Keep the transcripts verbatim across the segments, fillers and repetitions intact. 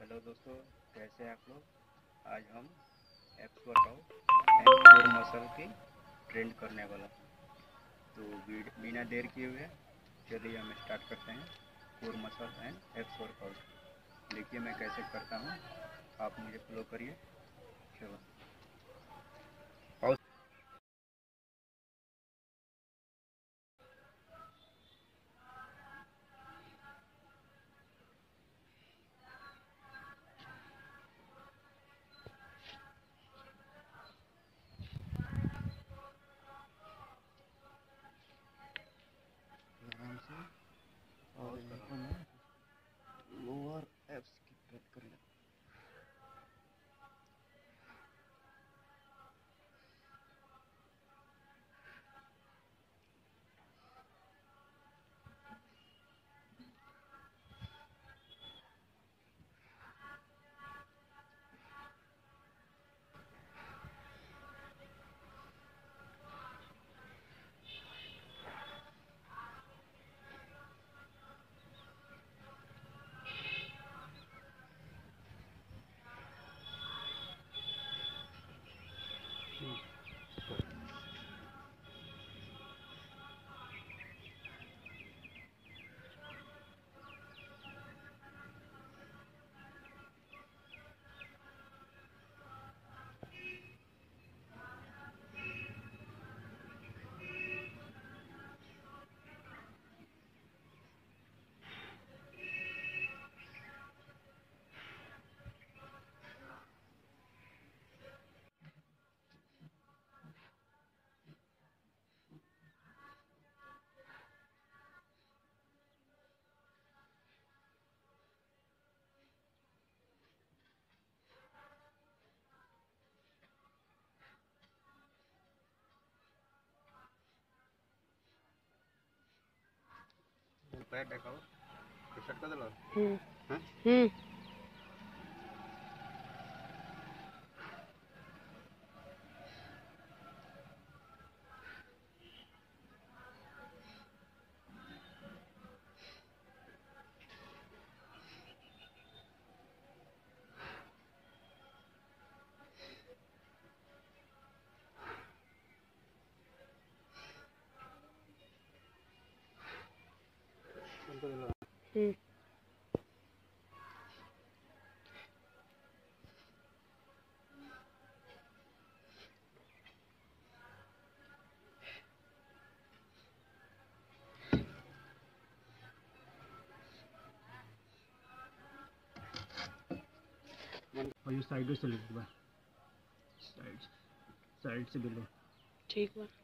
Hello दोस्तों, कैसे हैं आप लोग। आज हम abs workout and core muscle की ट्रेंड करने वाला। तो बिना देर किए हुए चलिए हम स्टार्ट करते हैं core muscle and abs workout. देखिए मैं कैसे करता हूँ, आप मुझे फॉलो करिए। चलो आराम से और यहाँ मैं लोअर एप्स की ट्रेंड कर लेता हूँ। पैर देखाओ, टी-शर्ट का दिला हम्म हम्म हम्म और ये साइड से ले लो, साइड साइड से भी लो। ठीक है।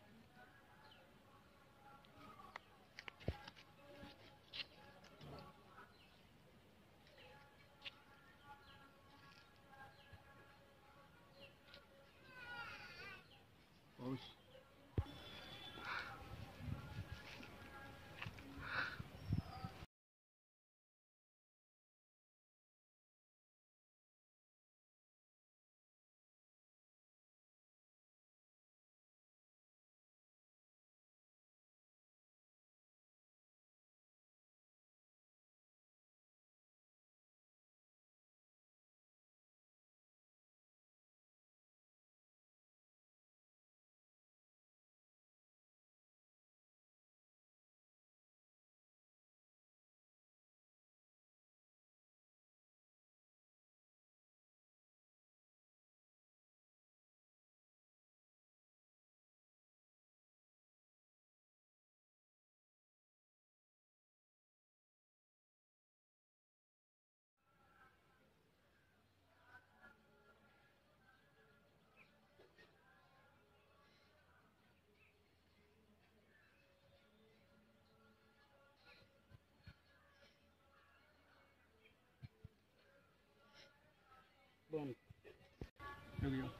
बंद रुक जाओ।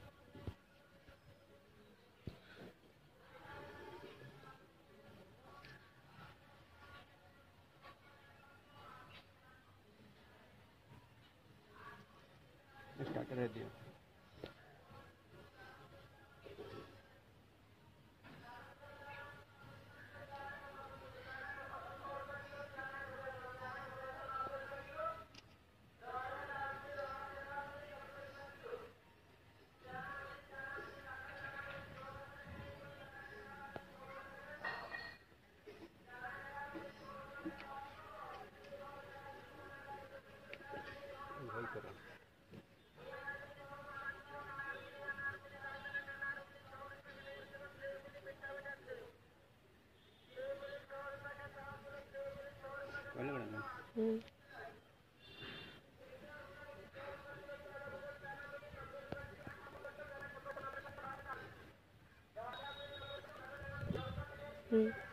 स्टार्ट कर दिया। हम्म।